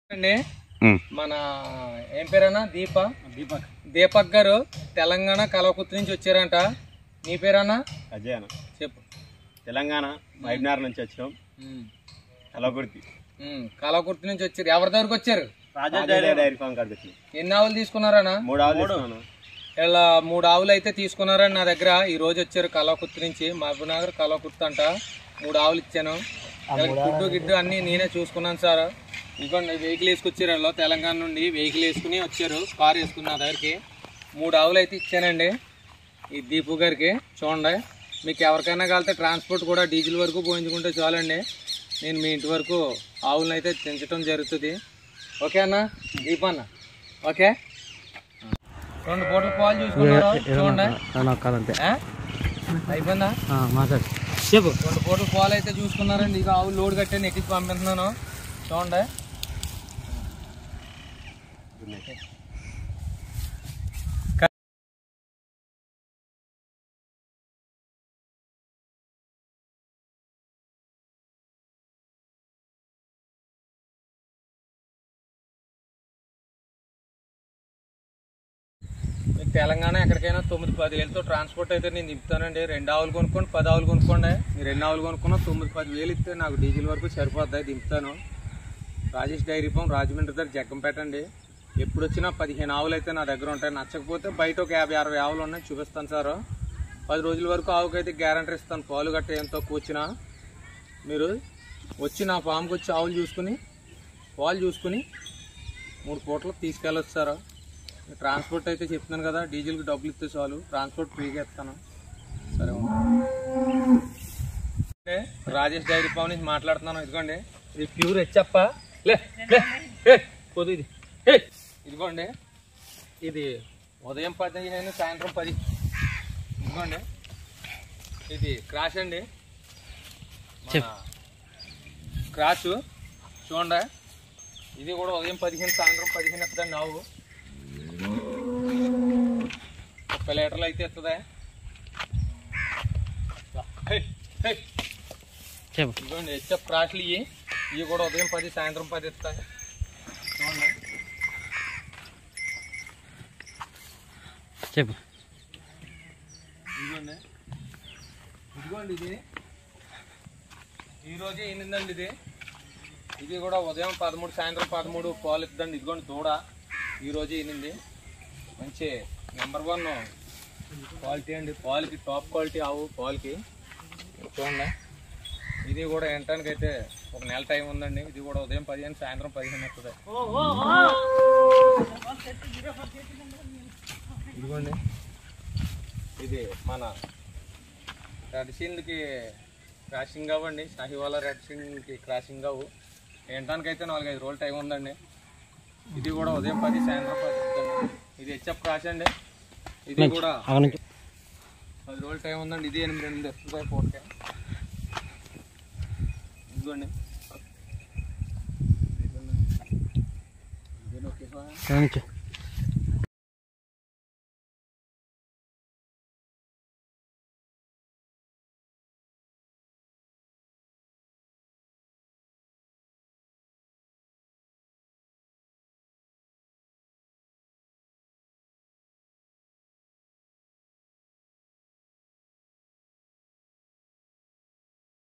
అండి మన ఏం పేరన్నా దీపక్ గారు తెలంగాణ కలవకుర్తి నుంచి వచ్చారంట. నీ పేరన్నా? అజయ్ అన్న. చెప్పు. తెలంగాణ వైబ్నార్ నుంచి వచ్చాం. కలవకుర్తి నుంచి వచ్చారు. ఎవరి దగ్గరకు వచ్చారు? డైరీ ఫామ్ కాడికి. ఎన్ని ఆవులు తీసుకున్నారన్నా? 3 ఆవులు. ఇలా 3 ఆవులు అయితే తీసుకున్నారని నా దగ్గర ఈ రోజు వచ్చారు. కలవకుర్తి నుంచి మహబూబ్నగర్ కలవకుర్తి అంట. 3 ఆవులు ఇచ్చాను. గుడ్డు గిడ్డు అన్ని నేనే చూసుకున్నాను సార్. ఇంకోండి వెహికల్ వేసుకొచ్చారు. వాళ్ళు తెలంగాణ నుండి వెహికల్ వేసుకుని వచ్చారు. కారు వేసుకుని నా దగ్గరికి 3 ఆవులు అయితే ఇచ్చానండి ఈ దీపు గారికి. చూడండి, మీకు ఎవరికైనా కలితే ట్రాన్స్పోర్ట్ కూడా డీజిల్ వరకు పోయించుకుంటే చాలండి. నేను మీ ఇంటి వరకు ఆవులను అయితే పెంచడం జరుగుతుంది. ఓకే అన్న దీప్ అన్న? ఓకే. 2 పూటల పాలు చూసుకున్నారు. చూడండి అయిపోయిందా? 2 పూటల పాలు అయితే చూసుకున్నారండి. ఇక ఆవులు లోడ్ కట్టాను, ఎక్కించి పంపిస్తున్నాను. చూడండి. మీకు తెలంగాణ ఎక్కడికైనా 9-10 వేలతో ట్రాన్స్పోర్ట్ అయితే నేను దింపుతానండి. 2 ఆవులు కొనుక్కోండి, 10 ఆవులు కొనుక్కోండి. మీరు 2 ఆవులు కొనుక్కున్నా 9-10 వేలు ఇస్తే నాకు డీజిల్ వరకు సరిపోతాయి, దింపుతాను. రాజేష్ డైరీ ఫామ్ రాజమండ్రి దగ్గర జగ్గంపేట అండి. ఎప్పుడు వచ్చినా 15 ఆవులు అయితే నా దగ్గర ఉంటాయి. నచ్చకపోతే బయట ఒక 50-60 ఆవులు ఉన్నాయి, చూపిస్తాను సార్. 10 రోజుల వరకు ఆవుకైతే గ్యారంటీ ఇస్తాను. పాలు గట్ట ఎంతో కూర్చున్నా మీరు వచ్చి నా ఫామ్కి వచ్చి ఆవులు చూసుకుని పాలు చూసుకుని 3 పూటలు తీసుకెళ్ళొచ్చు సార్. ట్రాన్స్పోర్ట్ అయితే చెప్తున్నాను కదా, డీజిల్కి డబ్బులు ఇస్తే చాలు, ట్రాన్స్పోర్ట్ ఫ్రీగా ఇస్తాను. సరే రాజేష్ డైరీ ఫామ్ నుంచి మాట్లాడుతున్నాను. ఇదిగోండి, ఇది ప్యూర్ హెచ్చప్ప. పొద్దు ఇది ఇదిగోండి, ఇది ఉదయం 15 సాయంత్రం 10. ఇదిగోండి, ఇది క్రాష్ అండి, క్రాష్ చూడండి. ఇది కూడా ఉదయం 15 సాయంత్రం 15 ఇస్తుందండి. ఆవు 30 లీటర్లు అయితే ఇస్తుందా? ఇదిగోండి హెచ్ఎఫ్ క్రాష్లు. ఇవి కూడా ఉదయం 10 సాయంత్రం 10 ఇస్తాయి. చూడండి. చెప్పు. ఇదిగోండి ఇది ఈరోజే ఈనిందండి. ఇది కూడా ఉదయం 13 సాయంత్రం 13 పాలు ఇస్తుందండి. ఇదిగోండి దూడ ఈరోజే ఈనింది. మంచి నెంబర్ 1 క్వాలిటీ అండి. పాలకి టాప్ క్వాలిటీ ఆవు పాలకి. చూడండి, ఇది కూడా ఎంటానికి అయితే 1 నెల టైం ఉందండి. ఇది కూడా ఉదయం 15 సాయంత్రం 15 వస్తుంది. ఇదిగోండి, ఇది మన రెడ్ సిండ్కి క్రాసింగ్ అవ్వండి. షాహివాలా రెడ్ సిండ్కి క్రాసింగ్ అవ్వు. ఎంటానికి అయితే 4-5 రోజులు టైం ఉందండి. ఇది కూడా ఉదయం 10 సాయంత్రం 10 వస్తుంది. ఇది హెచ్ఎఫ్ క్రాష్ అండి. ఇది కూడా 10 రోజులు టైం ఉందండి. ఇది 8 వస్తుంది పూటకే. ఇదిగోండి, ఓకే.